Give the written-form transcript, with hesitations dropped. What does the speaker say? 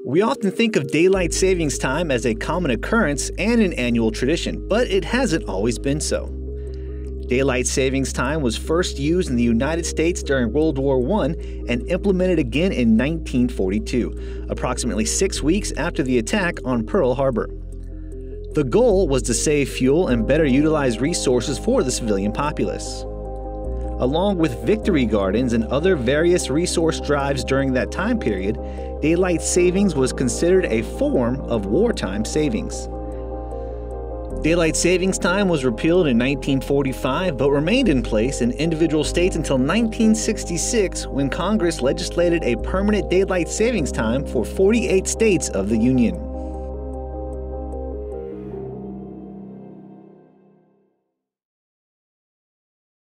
We often think of daylight savings time as a common occurrence and an annual tradition, but it hasn't always been so. Daylight savings time was first used in the United States during World War I and implemented again in 1942, approximately 6 weeks after the attack on Pearl Harbor. The goal was to save fuel and better utilize resources for the civilian populace. Along with victory gardens and other various resource drives during that time period, daylight savings was considered a form of wartime savings. Daylight savings time was repealed in 1945 but remained in place in individual states until 1966 when Congress legislated a permanent daylight savings time for 48 states of the Union.